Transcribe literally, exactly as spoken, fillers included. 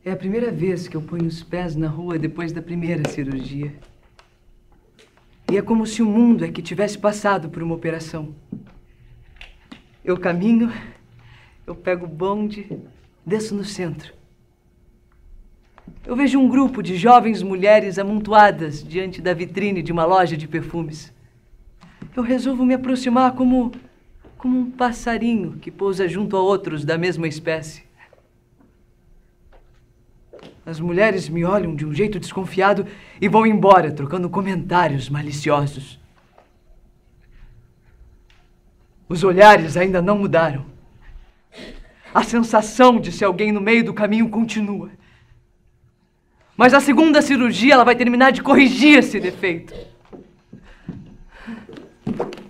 É a primeira vez que eu ponho os pés na rua depois da primeira cirurgia. E é como se o mundo é que tivesse passado por uma operação. Eu caminho, eu pego o bonde, desço no centro. Eu vejo um grupo de jovens mulheres amontoadas diante da vitrine de uma loja de perfumes. Eu resolvo me aproximar como, como um passarinho que pousa junto a outros da mesma espécie. As mulheres me olham de um jeito desconfiado e vão embora, trocando comentários maliciosos. Os olhares ainda não mudaram. A sensação de ser alguém no meio do caminho continua. Mas a segunda cirurgia ela vai terminar de corrigir esse defeito.